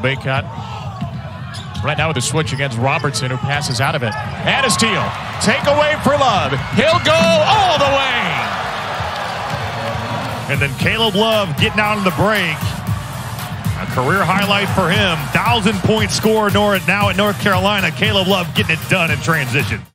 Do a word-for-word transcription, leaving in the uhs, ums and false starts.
Baycott. Right now with a switch against Robertson, who passes out of it. And a steal. Take away for Love. He'll go all the way. And then Caleb Love getting out on the break. A career highlight for him. Thousand point score now at North Carolina. Caleb Love getting it done in transition.